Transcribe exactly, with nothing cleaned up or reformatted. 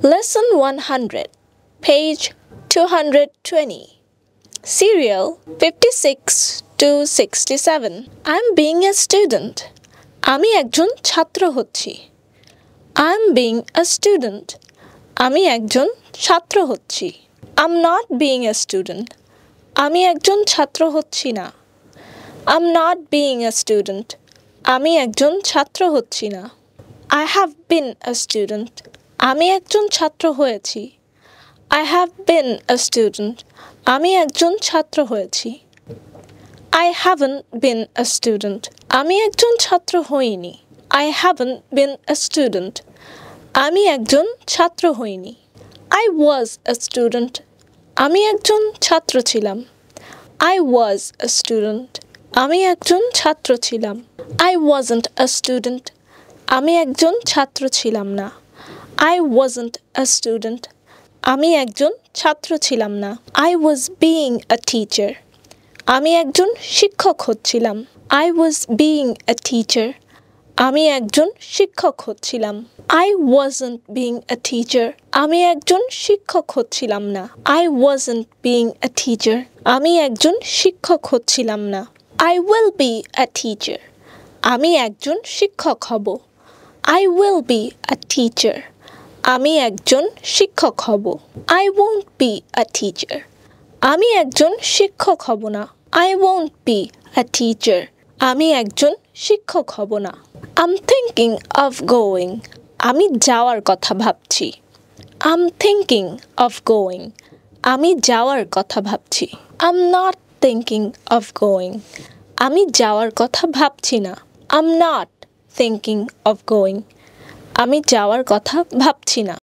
Lesson one hundred, page two hundred twenty. Serial fifty-six to sixty-seven. I'm being a student. আমি একজন ছাত্র হচ্ছি। I'm being a student. আমি একজন ছাত্র হচ্ছি। I'm not being a student. আমি একজন ছাত্র হচ্ছি না। I'm not being a student. আমি একজন ছাত্র হচ্ছি না। I have been a student. আমি একজন ছাত্র হয়েছি। I have been a student. আমি একজন ছাত্র হয়েছি। I haven't been a student. আমি একজন ছাত্র হইনি। I haven't been a student. আমি একজন ছাত্র হইনি। I was a student. আমি একজন ছাত্র ছিলাম। I was a student. আমি একজন ছাত্র ছিলাম। I wasn't a student. আমি একজন ছাত্র ছিলাম না। I wasn't a student. আমি একজন ছাত্র ছিলাম না। I was being a teacher. আমি একজন শিক্ষক হচ্ছিলাম। I was being a teacher. আমি একজন শিক্ষক হচ্ছিলাম। I wasn't being a teacher. আমি একজন শিক্ষক হচ্ছিলাম না। I wasn't being a teacher. আমি একজন শিক্ষক হচ্ছিলাম না। I will be a teacher. আমি একজন শিক্ষক হব। I will be a teacher. আমি একজন শিক্ষক হব। I won't be a teacher. আমি একজন শিক্ষক হব না। I won't be a teacher. আমি একজন শিক্ষক হব না। I'm thinking of going. আমি যাওয়ার কথা ভাবছি। I'm thinking of going. আমি যাওয়ার কথা ভাবছি। I'm not thinking of going. আমি যাওয়ার কথা ভাবছি না। I'm not thinking of going. আমি যাওয়ার কথা ভাবছি না।